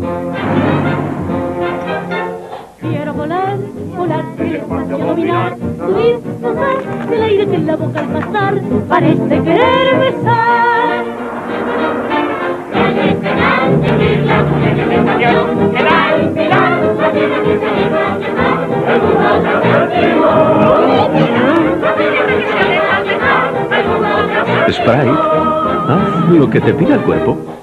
Quiero volar, volar, el espacio dominar, subir, gozar, del aire que en la boca al pasar parece querer besar. Sprite, haz lo que te pida el cuerpo.